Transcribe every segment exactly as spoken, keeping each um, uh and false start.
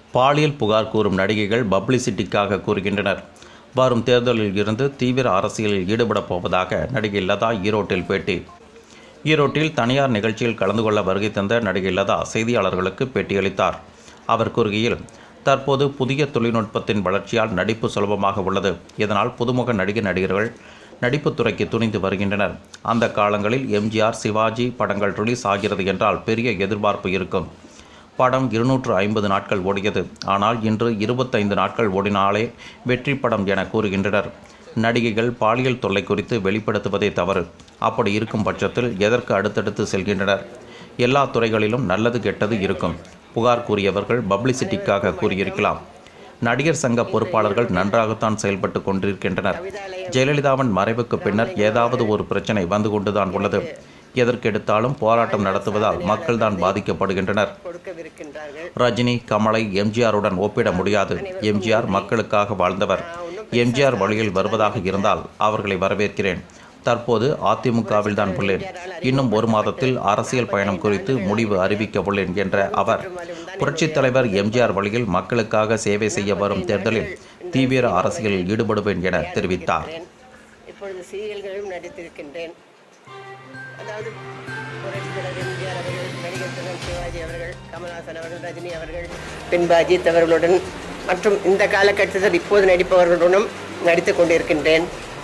பாலியல் புகார் கூறும் நடிகைகள் பப்ளிசிட்டிக்காக கூறுகின்றனர். வரும் தேர்தலில் இருந்து தீவிர அரசியலில் ஈடுபடப் போவதாக நடிகை லதா ஈரோட்டில் பேட்டி. ஈரோட்டில் தனியார் நிகழ்ச்சியில் கலந்து கொள்ள வருகை தந்த நடிகை லதா செய்தியாளர்களுக்கு பேட்டியளித்தார். அவர் கூறுகையில், தற்போது புதிய தொழில்நுட்பத்தின் வளர்ச்சியால் நடிப்பு சுலபமாக உள்ளது. இதனால் புதுமுக நடிகை நடிகர்கள் நடிப்புத்துறைக்கு துணிந்து வருகின்றனர். அந்த காலங்களில் எம்ஜிஆர், சிவாஜி படங்கள் ரிலீஸ் ஆகிறது என்றால் பெரிய எதிர்பார்ப்பு இருக்கும். படம் இருநூற்று ஐம்பது நாட்கள் ஓடியது. ஆனால் இன்று இருபத்தைந்து நாட்கள் ஓடினாலே வெற்றி படம் என கூறுகின்றனர். நடிகைகள் பாலியல் தொல்லை குறித்து வெளிப்படுத்துவதே தவறு. அப்படி இருக்கும் பட்சத்தில் எதற்கு அடுத்தடுத்து செல்கின்றனர்? எல்லா துறைகளிலும் நல்லது கெட்டது இருக்கும். புகார் கூறியவர்கள் பப்ளிசிட்டிக்காக கூறியிருக்கலாம். நடிகர் சங்க பொறுப்பாளர்கள் நன்றாகத்தான் செயல்பட்டு கொண்டிருக்கின்றனர். ஜெயலலிதாவின் மறைவுக்கு பின்னர் ஏதாவது ஒரு பிரச்சனை வந்து கொண்டுதான் உள்ளது. எதற்கெடுத்தாலும் போராட்டம் நடத்துவதால் மக்கள் தான் பாதிக்கப்படுகின்றனர். ரஜினி, கமலை எம்ஜிஆருடன் ஒப்பிட முடியாது. எம்ஜிஆர் மக்களுக்காக வாழ்ந்தவர். எம்ஜிஆர் வழியில் வருவதாக இருந்தால் அவர்களை வரவேற்கிறேன். தற்போது அதிமுகவில் தான் உள்ளேன். இன்னும் ஒரு மாதத்தில் அரசியல் பயணம் குறித்து முடிவு அறிவிக்க உள்ளேன் என்ற அவர், புரட்சித் தலைவர் எம்ஜிஆர் வழியில் மக்களுக்காக சேவை செய்ய வரும் தேர்தலில் தீவிர அரசியலில் ஈடுபடுவேன் என தெரிவித்தார். இப்பொழுது சீரியல்களிலும் நடித்திருக்கின்றேன். அதாவது புரட்சித் தலைவர் எம்ஜிஆர் அவர்கள், நடிகர் திலகம், சிவாஜி அவர்கள், கமல்ஹாசன் அவர்கள், ரஜினி அவர்கள், பின்பு அஜித் அவர்களுடன் மற்றும் இந்த காலகட்டத்தில் இப்போது நடிப்பவர்களுடனும் நடித்து கொண்டிருக்கின்றேன்.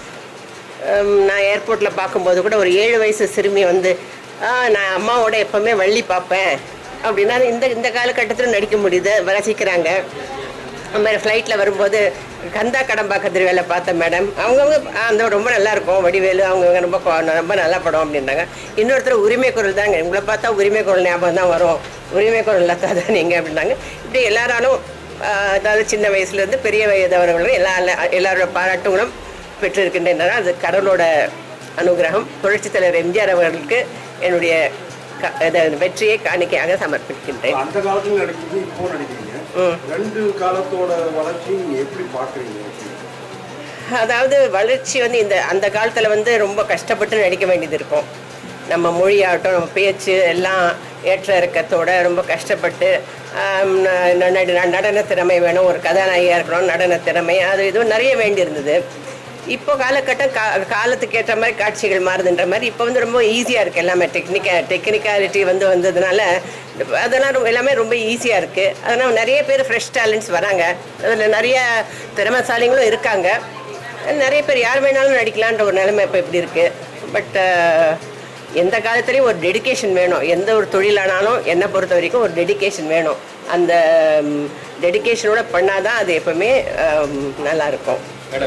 நான் ஏர்போர்ட்டில் பார்க்கும்போது கூட ஒரு ஏழு வயசு சிறுமி வந்து நான் அம்மாவோட எப்போவுமே வள்ளி பார்ப்பேன் அப்படின்னா இந்த இந்த காலகட்டத்தில் நடிக்க முடியுது, ரசிக்கிறாங்க. அது மாதிரி ஃப்ளைட்டில் வரும்போது கந்தா கடம்பா கதிர்வேலை பார்த்தேன் மேடம், அவங்கவுங்க அந்த ரொம்ப நல்லாயிருக்கும், வடிவேலு அவங்க ரொம்ப ரொம்ப நல்லா படம் அப்படின்னாங்க. இன்னொருத்தர் உரிமை குரல் தாங்க, உங்களை பார்த்தா உரிமை குரல் ஞாபகம் தான் வரும், உரிமை குரல் தான் தான் நீங்கள் அப்படின்னாங்க. இப்படி எல்லாராலும் அதாவது சின்ன வயசுலேருந்து பெரிய வயதவர்களும் எல்லா எல்லாரோட பாராட்டுகளும் பெற்றிருக்கின்றன. அது கடவுளோட அனுகிரகம். புரட்சித் தலைவர் எம்ஜிஆர் அவர்களுக்கு என்னுடைய வெற்றியை காணிக்கையாக சமர்ப்பிக்கின்றேன். அந்த காலத்தில் நடிக்கிறது, இப்போ நடிக்கிறீங்க, ரெண்டு காலத்தோட வளர்ச்சி எப்படி பார்க்குறீங்க? அதாவது வளர்ச்சி வந்து இந்த அந்த காலத்தில் வந்து ரொம்ப கஷ்டப்பட்டு நடிக்க வேண்டியது இருக்கும். நம்ம மொழியாகட்டும், நம்ம பேச்சு எல்லாம் ஏற்ற இறக்கத்தோட ரொம்ப கஷ்டப்பட்டு நடன திறமை வேணும், ஒரு கதாநாயகியாக இருக்கணும், நடன திறமை அது இதுவும் நிறைய வேண்டியிருந்தது. இப்போ காலகட்டம் கா காலத்துக்கு ஏற்ற மாதிரி காட்சிகள் மாறுதுன்ற மாதிரி இப்போ வந்து ரொம்ப ஈஸியாக இருக்குது. எல்லாமே டெக்னிக்கா டெக்னிக்காலிட்டி வந்து வந்ததுனால அதெல்லாம் எல்லாமே ரொம்ப ஈஸியாக இருக்குது. அதனால் நிறைய பேர் ஃப்ரெஷ் டேலண்ட்ஸ் வராங்க. அதில் நிறைய திறமைசாலிகளும் இருக்காங்க. நிறைய பேர் யார் வேணாலும் நடிக்கலான்ற ஒரு நிலைமை இப்போ இப்படி இருக்குது. பட் எந்த காலத்துலேயும் ஒரு டெடிக்கேஷன் வேணும். எந்த ஒரு தொழிலானாலும் என்னை பொறுத்த வரைக்கும் ஒரு டெடிக்கேஷன் வேணும். அந்த டெடிக்கேஷனோட பண்ணாதான் அது எப்பவுமே நல்லாயிருக்கும்.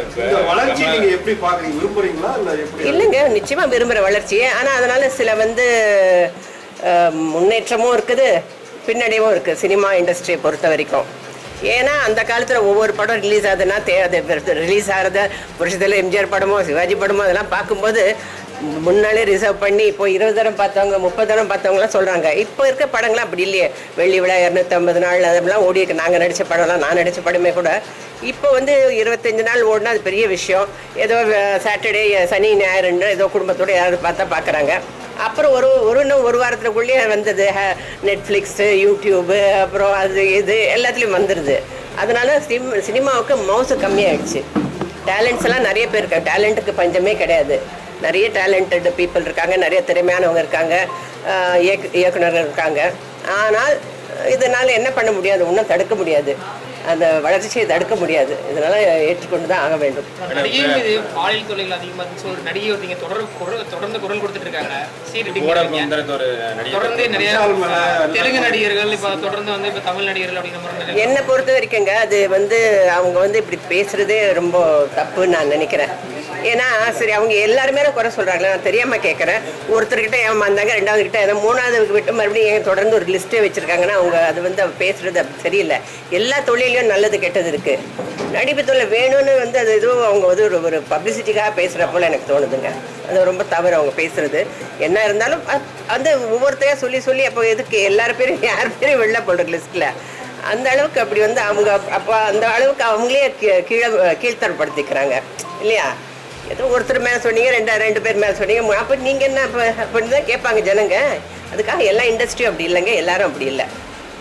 இல்லைங்க, நிச்சயமா விரும்புகிற வளர்ச்சியே. ஆனால் அதனால சில வந்து முன்னேற்றமும் இருக்குது, பின்னடைவும் இருக்குது சினிமா இண்டஸ்ட்ரியை பொறுத்த வரைக்கும். ஏன்னா அந்த காலத்தில் ஒவ்வொரு படம் ரிலீஸ் ஆகுதுன்னா தே அது ரிலீஸ் ஆகிறத புரட்சித்தில் எம்ஜிஆர் படமோ சிவாஜி படமோ அதெல்லாம் பார்க்கும்போது முன்னாலே ரிசர்வ் பண்ணி இப்போ இருபது தரம் பார்த்தவங்க முப்பது தரம் பார்த்தவங்களாம் சொல்கிறாங்க. இப்போ இருக்க படங்கள்லாம் அப்படி இல்லையே. வெள்ளி விழா இரநூத்தம்பது நாள் அதெல்லாம் ஓடி இருக்கு. நாங்கள் நடித்த படம்லாம், நான் நடித்த படமே கூட இப்போ வந்து இருபத்தஞ்சி நாள் ஓடினா அது பெரிய விஷயம். ஏதோ சாட்டர்டே சனி ஞாயிறுன்னு ஏதோ குடும்பத்தோடு யாராவது பார்த்தா பார்க்குறாங்க. அப்புறம் ஒரு ஒரு இன்னும் ஒரு வாரத்துக்குள்ளேயே வந்தது நெட்ஃப்ளிக்ஸு, யூடியூபு, அப்புறம் அது இது எல்லாத்துலேயும் வந்துடுது. அதனால சிம் சினிமாவுக்கு மவுசு கம்மியாகிடுச்சு. டேலண்ட்ஸ் எல்லாம் நிறைய பேர் இருக்காங்க. டேலண்ட்டுக்கு பஞ்சமே கிடையாது. நிறைய டேலண்டட் பீப்புள் இருக்காங்க, நிறைய திறமையானவங்க இருக்காங்க, இயக்கு இயக்குநர்கள் இருக்காங்க. ஆனால் இதனால் என்ன பண்ண முடியாது, ஒன்றும் தடுக்க முடியாது. அந்த வளர்ச்சியை தடுக்க முடியாது. இதனால ஏற்றுக்கொண்டு தான் ஆக வேண்டும். நடிகை மீது பாலியல் தொல்லைகள் அதிகமாக சொல்ற நடிகை ஒருத்தங்க தொடர் தொடர்ந்து குரல் கொடுத்துட்டு இருக்காங்க. தொடர்ந்து நிறைய தெலுங்கு நடிகர்கள் இப்போ தொடர்ந்து வந்து இப்போ தமிழ் நடிகர்கள் அப்படிங்கிற மாதிரி என்னை பொறுத்த வரைக்குங்க அது வந்து அவங்க வந்து இப்படி பேசுறதே ரொம்ப தப்புன்னு நான் நினைக்கிறேன். ஏன்னா சரி, அவங்க எல்லாருமே குறை சொல்கிறாங்களே, நான் தெரியாமல் கேட்குறேன். ஒருத்தர்கிட்ட ஏமாந்தாங்க, ரெண்டாவது கிட்ட ஏதோ மூணாவது விட்டு மறுபடியும் தொடர்ந்து ஒரு லிஸ்ட்டே வச்சுருக்காங்கன்னா அவங்க அது வந்து பேசுகிறது அப்படி சரியில்லை. எல்லா தொழிலையும் நல்லது கெட்டது இருக்குது. நடிப்பு தொழில் வேணும்னு வந்து அது எதுவும் அவங்க வந்து ஒரு ஒரு பப்ளிசிட்டிக்காக பேசுகிற போல் எனக்கு தோணுதுங்க. அது ரொம்ப தவறு அவங்க பேசுகிறது. என்ன இருந்தாலும் அந்த ஒவ்வொருத்தையாக சொல்லி சொல்லி அப்போ எதுக்கு எல்லார் பேரும் யார் பேரும் வெளில போடுற லிஸ்ட்டில் அந்த அளவுக்கு அப்படி வந்து அவங்க அப்போ அந்த அளவுக்கு அவங்களே கீழே கீழ்த்தரப்படுத்திக்கிறாங்க இல்லையா? ஏதோ ஒருத்தர் மேலே சொன்னீங்க, ரெண்டா ரெண்டு பேர் மேலே சொன்னீங்க, அப்போ நீங்கள் என்ன இப்போ அப்படின்னு தான் கேட்பாங்க ஜனங்க. அதுக்காக எல்லா இண்டஸ்ட்ரியும் அப்படி இல்லைங்க, எல்லாரும் அப்படி இல்லை.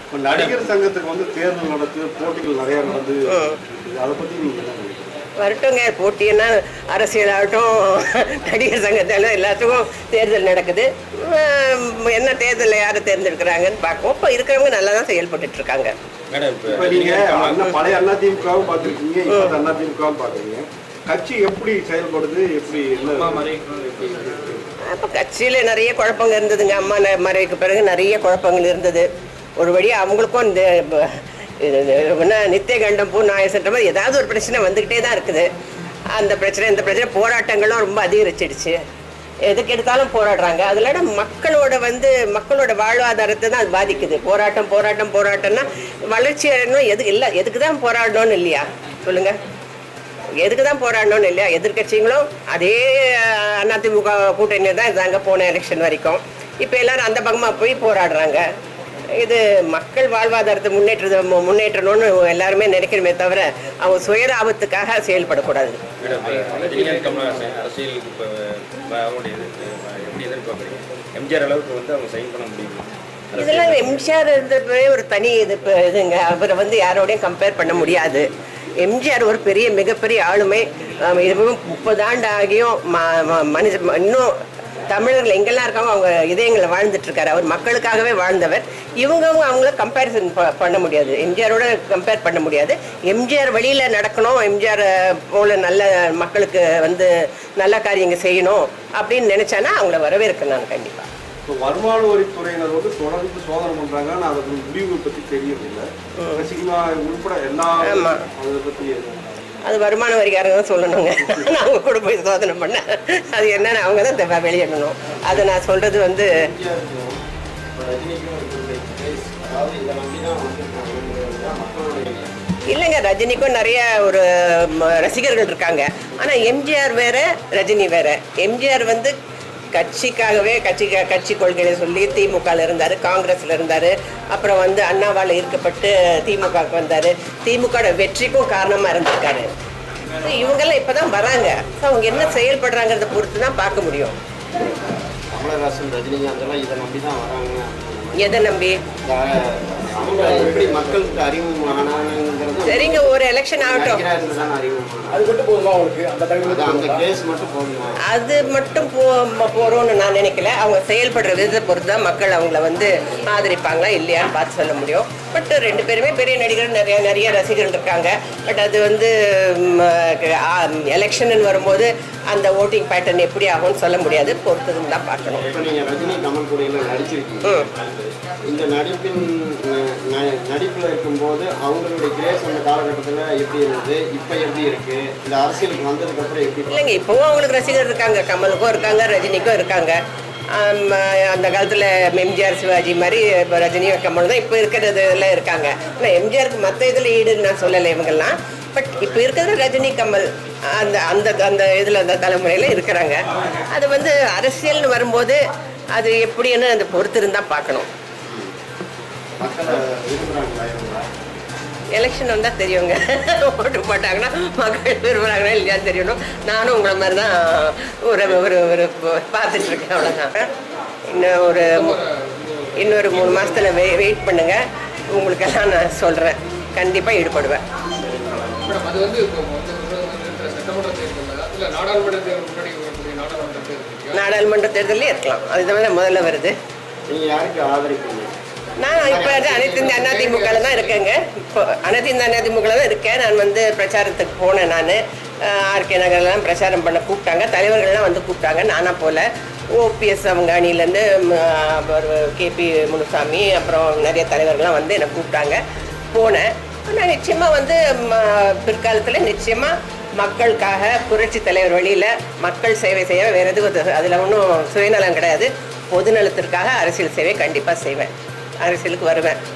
இப்போ நடிகர் சங்கத்துக்கு வந்து தேர்தல் நடக்குது, போட்டிகள் நிறையா நடந்து, அதை பற்றி நீங்கள் என்ன நினைக்கிறீங்க? வரட்டுங்க, போட்டின்னா அரசியலாகட்டும் நடிகர் சங்கத்தாலும் எல்லாத்துக்கும் தேர்தல் நடக்குது. என்ன தேர்தலில் யாரை தேர்ந்தெடுக்கிறாங்கன்னு பார்ப்போம். இப்போ இருக்கிறவங்க நல்லா தான் செயல்பட்டு இருக்காங்க. இப்போ நீங்கள் பழைய அதிமுகவும் பார்த்துருக்கீங்க, இப்போ அதிமுகவும் பார்க்குறீங்க. கட்சி எப்படி செயல்படுது, எப்படி என்ன? அப்போ கட்சியில் நிறைய குழப்பங்க இருந்ததுங்க. அம்மா மறைவுக்கு பிறகு நிறைய குழப்பங்கள் இருந்தது. ஒரு வழியாக அவங்களுக்கும் இந்த என்ன நித்திய கண்டம் பூ நாயசன்ற மாதிரி ஏதாவது ஒரு பிரச்சனை வந்துக்கிட்டே தான் இருக்குது. அந்த பிரச்சனை இந்த பிரச்சனை போராட்டங்களும் ரொம்ப அதிகரிச்சிடுச்சு. எதுக்கு எடுத்தாலும் போராடுறாங்க. அதில் மக்களோட வந்து மக்களோட வாழ்வாதாரத்தை தான் அது பாதிக்குது. போராட்டம் போராட்டம் போராட்டம்னா வளர்ச்சி அடையணும். எது இல்லை, எதுக்கு தான் போராடணும்னு இல்லையா சொல்லுங்கள்? எதுக்கு தான் போராடணும்னு இல்லையா? எதிர்கட்சிகளும் அதே அதிமுக கூட்டணியில் தான் இருந்தாங்க போன எலெக்ஷன் வரைக்கும். இப்போ எல்லாரும் அந்த பக்கமாக போய் போராடுறாங்க. இது மக்கள் வாழ்வாதாரத்தை முன்னேற்ற முன்னேற்றணும்னு எல்லாருமே நினைக்கிறமே தவிர அவங்க சுயலாபத்துக்காக செயல்படக்கூடாது. இதெல்லாம் எம்ஜிஆர் இருந்தப்பவே ஒரு தனி இது இதுங்க. அவரை வந்து யாரோடையும் கம்பேர் பண்ண முடியாது. எம்ஜிஆர் ஒரு பெரிய மிகப்பெரிய ஆளுமை. இதுவும் முப்பது ஆண்டு ஆகியும் மனுஷ இன்னும் தமிழர்கள் எங்கெல்லாம் இருக்காங்க அவங்க இதயங்களை வாழ்ந்துட்டு இருக்காரு. அவர் மக்களுக்காகவே வாழ்ந்தவர். இவங்க அவங்கள கம்பேரிசன் பண்ண முடியாது, எம்ஜிஆரோட கம்பேர் பண்ண முடியாது. எம்ஜிஆர் வழியில் நடக்கணும், எம்ஜிஆர் போல நல்ல மக்களுக்கு வந்து நல்ல காரியங்கள் செய்யணும் அப்படின்னு நினைச்சானா அவங்கள வரவேற்க நான் கண்டிப்பாக. இப்போ வருமான வரித்துறையினர் வந்து தொடர்ந்து சோதனை பண்ணுறாங்க. ஆனால் அதோட முடிவுகள் பற்றி தெரியவில்லை. சினிமா உள்பட எல்லா அதை பற்றி அது வருமான வரிக்காரங்க தான் சொல்லணுங்க. நாங்கள் கூட போய் சோதனை பண்ண அது என்னன்னு அவங்க தான் வெளியிடணும். அதை நான் சொல்கிறது வந்து இல்லைங்க. ரஜினிக்கும் நிறைய ஒரு ரசிகர்கள் இருக்காங்க. ஆனால் எம்ஜிஆர் வேற, ரஜினி வேற. எம்ஜிஆர் வந்து கட்சிக்காகவே கட்சி கட்சி கொள்கையை சொல்லி திமுகவில் இருந்தார், காங்கிரஸில் இருந்தார். அப்புறம் வந்து அண்ணாவால் ஈர்க்கப்பட்டு திமுகவுக்கு வந்தார். திமுக வெற்றிக்கும் காரணமாக இருந்திருக்காரு. இவங்கெல்லாம் இப்போ தான் வராங்க. அவங்க என்ன செயல்படுறாங்கிறத பொறுத்து தான் பார்க்க முடியும். கமலஹாசன், ரஜினிகாந்தெல்லாம் இதை நம்பி தான் வராங்க. எதை நம்பி? எப்படி மக்களுக்கு அறிமுகமானாங்கிறது. சரிங்க, ஒரு எலெக்ஷன் ஆகட்டும். அது மட்டும் போ போறோம்னு நான் நினைக்கல. அவங்க செயல்படுற விதத்தை பொறுத்து தான் மக்கள் அவங்கள வந்து ஆதரிப்பாங்களா இல்லையான்னு பார்த்து சொல்ல முடியும். பட் ரெண்டு பேருமே பெரிய நடிகர், நிறைய நிறைய ரசிகர்கள் இருக்காங்க. பட் அது வந்து எலெக்ஷன் வரும்போது அந்த ஓட்டிங் பேட்டர்ன் எப்படி ஆகும்னு சொல்ல முடியாது. பொறுத்ததுன்னு தான் பார்க்கணும். இப்போ நீங்கள் ரஜினி கமல் கூட நடிச்சிருக்கீங்க. இந்த நடிப்பின் நடிப்பில் இருக்கும்போது அவங்களுடைய கிரேஸ் அந்த காலகட்டத்தில் எப்படி இருந்தது, இப்போ எப்படி இருக்கு, இந்த அரசியலுக்கு வந்ததுக்கப்புறம் எப்படி? இல்லைங்க, இப்போவும் அவங்களுக்கு ரசிகர் இருக்காங்க. கமலுக்கும் இருக்காங்க, ரஜினிக்கும் இருக்காங்க. அந்த காலத்தில் எம்ஜிஆர் சிவாஜி மாதிரி இப்போ ரஜினியும் கமல் தான் இப்போ இருக்கிறதுல இருக்காங்க. ஆனால் எம்ஜிஆருக்கு மற்ற இதில் ஈடுன்னு நான் சொல்லலை இவங்கெல்லாம். பட் இப்போ இருக்கிறது ரஜினி கமல் அந்த அந்த அந்த இதில் அந்த தலைமுறையில் இருக்கிறாங்க. அது வந்து அரசியல்னு வரும்போது அது எப்படின்னு அந்த பொறுத்து இருந்தால் பார்க்கணும். எலெக்ஷன் வந்தால் தெரியுங்க. ஓட்டு போட்டாங்கன்னா மக்கள் விரும்புகிறாங்கன்னா இல்லையான்னு தெரியணும். நானும் உங்களை மாதிரி தான் ஒரு ஒரு ஒரு பார்த்துட்ருக்கேன். அவ்வளோதான். இன்னும் ஒரு இன்னொரு மூணு மாதத்தில் வெ வெயிட் பண்ணுங்கள். உங்களுக்கெல்லாம் நான் சொல்கிறேன். கண்டிப்பாக ஈடுபடுவேன். நாடாளுமன்ற தேர்தலே இருக்கலாம். அதுதான் முதல்ல வருது. நீங்கள் யாருக்கு ஆதரிப்பீங்க? நான் இப்போ அனைத்து இந்த அதிமுகவில் தான் இருக்கேங்க. இப்போ அனைத்து இந்த அதிமுகவில் தான் இருக்கேன். நான் வந்து பிரச்சாரத்துக்கு போனேன். நான் ஆர்கே நகர்லாம் பிரச்சாரம் பண்ண கூப்பிட்டாங்க. தலைவர்கள்லாம் வந்து கூப்பிட்டாங்க. நானாக போல் ஓபிஎஸ் அவங்க அணிலேருந்து கேபி முனுசாமி அப்புறம் நிறைய தலைவர்கள்லாம் வந்து என்னை கூப்பிட்டாங்க. போனேன். நான் நிச்சயமாக வந்து பிற்காலத்தில் நிச்சயமாக மக்களுக்காக புரட்சி தலைவர் வழியில் மக்கள் சேவை செய்ய வேறு எதுவும் அதில் ஒன்றும் சுயநலம் கிடையாது. பொதுநலத்திற்காக அரசியல் சேவை கண்டிப்பாக செய்வேன். அரசியலுக்கு வருவேன்.